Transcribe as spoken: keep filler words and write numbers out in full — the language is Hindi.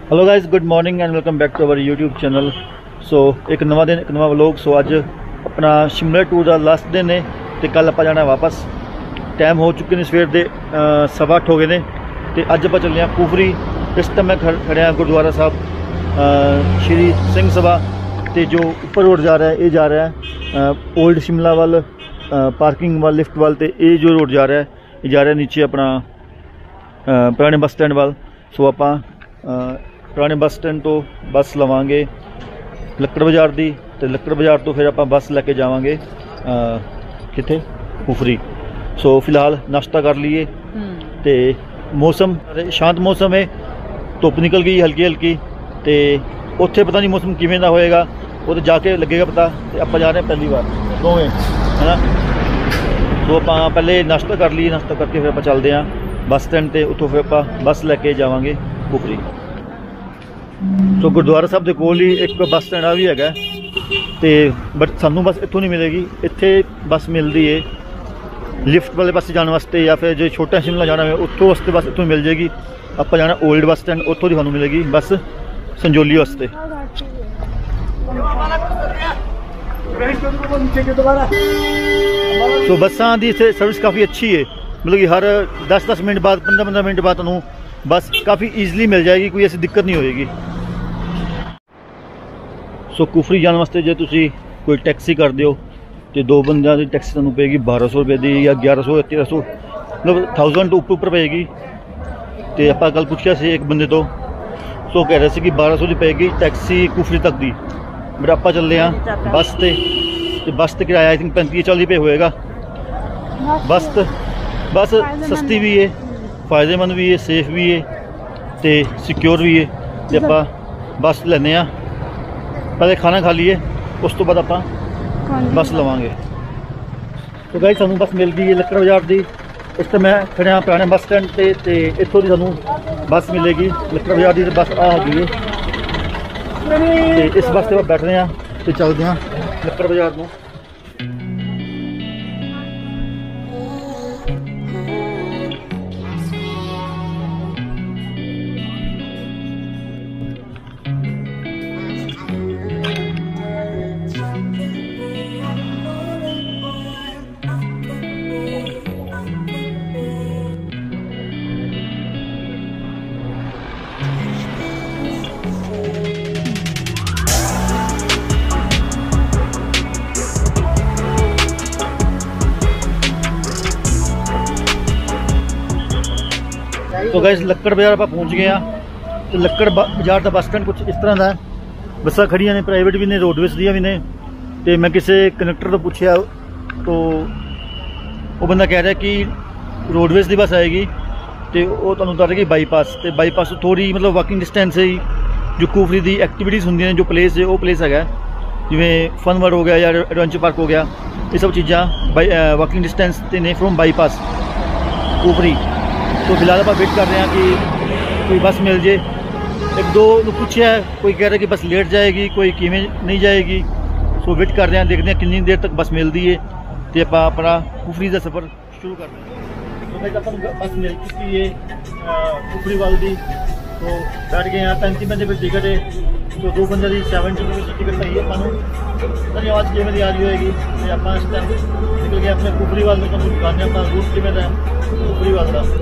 Hello guys, good morning and welcome back to our YouTube channel. So एक नवा दिन एक नवा व्लॉग। सो अज अपना शिमला टूर का लास्ट दिन है तो कल आप जाना वापस। टाइम हो चुके हैं सवेर के सवा अठ हो गए हैं तो अज आप चले हैं कुफरी। इस टाइम मैं खड़िया गुरुद्वारा साहब श्री सिंह सभा तो जो ऊपर रोड जा रहा है ये जा रहा है ओल्ड शिमला वाल, पार्किंग वाल, लिफ्ट वाल। तो ये जो रोड जा रहा है ये जा रहा है नीचे अपना पुराने बस स्टैंड वाल। सो आप पुराने बस स्टैंड तो बस लवांगे लक्कड़ बाज़ार की, तो लक्कड़ बाज़ार तो फिर आप बस लैके जावांगे कितने कुफरी। सो फिलहाल नाश्ता कर लीए तो मौसम शांत मौसम है, धुप निकल गई हल्की हल्की। तो उत्थे पता नहीं मौसम किवें दा होएगा, वो तो जाके लगेगा पता। तो आप जा रहे हैं पहली बार दोवें, है ना। तो आप पहले नाश्ता कर लीए, नाश्ता करके फिर आप चलते हैं बस स्टैंड ते, उतों फिर आप बस लैके जावांगे कुफरी। तो गुरुद्वारा साहब के कोल ही एक बस स्टैंड आ भी है तो बट सानू बस इतों नहीं मिलेगी। इत्थे बस मिलती है लिफ्ट वाले पासे जाने वास्ते, या फिर जो छोटा शिमला जाना है उत्थों वास्ते बस इतों मिल जाएगी। आप जाना ओल्ड बस स्टैंड, उत्थों की सानू मिलेगी बस संजोली वास्ते। तो बसा की सर्विस काफ़ी अच्छी है, मतलब कि हर दस दस मिनट बाद पंद्रह पंद्रह मिनट बाद तुहानू बस काफ़ी ईजिली मिल जाएगी, कोई ऐसी दिक्कत नहीं होएगी। सो कुफरी जाने वास्ते जो तुसी कोई टैक्सी कर दो तो दो बंदियां की टैक्सी तुहानू पेगी बारह सौ रुपये की, या ग्यारह सौ या तेरह सौ, मतलब थाउजेंड तो उपर उपर पेगी। तो आप कल पूछा से एक बंदे तो सो कह रहे थे कि बारह सौ की पेगी टैक्सी कुफरी तक की। बट आप चले हैं बस से, तो बस से किराया आई थिंक पैंती चाली रुपये होएगा। बस तो बस सस्ती भी है, फायदेमंद भी है, सेफ भी है तो सिक्योर भी है। तो आप बस लेने आ, पहले खाना खा लीए उस तो बाद आप बस लवांगे। तो गाइस सानू बस मिल गई है लक्कड़ बाज़ार की। इस तो मैं खड़िया पुराने बस स्टैंड से, तो इतों की सानू बस मिलेगी लक्कड़ बाज़ार की। तो बस आ गई है तो इस बस से आप बैठते हैं तो चलते हैं लक्कड़ बाज़ार को। तो गाइस लक्कड़ बाज़ार आप पहुँच गए हैं। तो लक्कड़ बाज़ार का बस स्टैंड कुछ इस तरह का है। बसा खड़िया ने, प्राइवेट भी ने, रोडवेज दियाँ भी ने। तो मैं किसी कंडक्टर तो पूछा तो वो बंदा कह रहा है कि रोडवेज की बस आएगी तो वो तुहानू उतारेगी बाईपास। तो बाईपास तो थोड़ी मतलब वॉकिंग डिस्टेंस है जो कुफरी की एक्टिविटीज़ होंगी ने, जो प्लेस है वो प्लेस है जिमें फन वर्ल्ड हो गया या एडवेंचर पार्क हो गया, ये सब चीज़ा बाई वॉकिंग डिस्टेंस ते ने फ्रॉम बाईपास कुफरी। तो फिलहाल आप वेट कर रहे हैं कि कोई बस मिल जाए। एक दो पूछा है, कोई कह रहा है कि बस लेट जाएगी, कोई किमें नहीं जाएगी। सो वेट कर रहे हैं, देखते हैं कितनी देर तक बस मिलती है तो आप अपना कुफरी का सफ़र शुरू कर रहे हैं। तो मैं बस मिल चुकी है कुफरी वाल की, तो बैठ गए हैं। पैंती बंदे पर टिकट है, तो दो बंदे की सैवनटी रुपये की टिकट पाई है। सूँ नहीं आवाज़ किमें आ रही होएगी तो आप इस टाइम निकल गए अपने कुफरी वाल में। तुम दिखाने अपना रूट किमें है कुफरी वाल का।